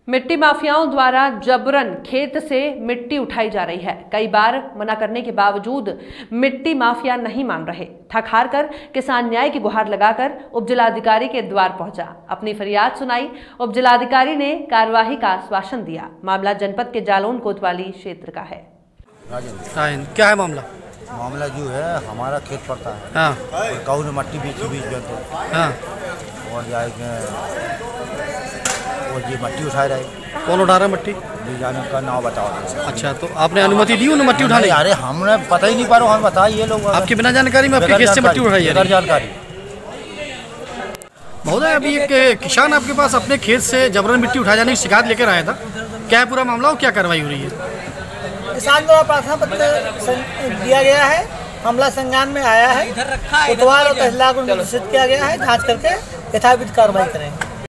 मिट्टी माफियाओं द्वारा जबरन खेत से मिट्टी उठाई जा रही है। कई बार मना करने के बावजूद मिट्टी माफिया नहीं मान रहे। थक हार कर किसान न्याय की गुहार लगाकर उपजिलाधिकारी के द्वार पहुंचा, अपनी फरियाद सुनाई। उपजिलाधिकारी ने कार्यवाही का आश्वासन दिया। मामला जनपद के जालौन कोतवाली क्षेत्र का है। क्या है मामला? मामला जो है, हमारा खेत पड़ता है। हाँ। गाँव ने मट्टी बीच हाँ। और जाए और ये मट्टी उठा रहे। कौन उठा रहा है मट्टी? जाने का नाम बताओ। अच्छा, तो आपने अनुमति दी उन्हें मट्टी उठाने? अरे हमने पता ही नहीं पा रहा, हम बताइए ये लोग। आपकी बिना जानकारी में आपके खेत से मट्टी उठाई है? जानकारी। महोदय, अभी एक किसान आपके पास अपने खेत से जबरन मिट्टी उठाए जाने की शिकायत लेकर आया था। क्या है पूरा मामला और क्या कार्रवाई हो रही है? किसान द्वारा प्रार्थना पत्र दिया गया है, मामला संज्ञान में आया है, कोतवाल और तहसीलदार को निर्देशित किया गया है, जांच करके यथाविध कार्रवाई करेंगे।